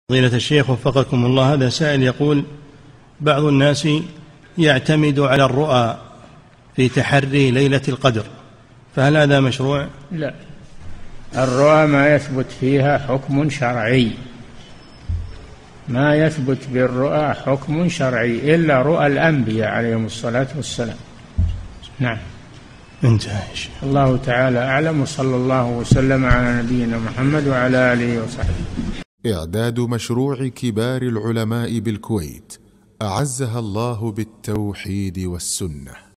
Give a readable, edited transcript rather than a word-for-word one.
فضيلة الشيخ وفقكم الله، هذا سائل يقول: بعض الناس يعتمد على الرؤى في تحري ليلة القدر، فهل هذا مشروع؟ لا، الرؤى ما يثبت فيها حكم شرعي، ما يثبت بالرؤى حكم شرعي إلا رؤى الأنبياء عليهم الصلاة والسلام. نعم، انتهى. الله تعالى أعلم، وصلى الله وسلم على نبينا محمد وعلى آله وصحبه. إعداد مشروع كبار العلماء بالكويت أعزها الله بالتوحيد والسنة.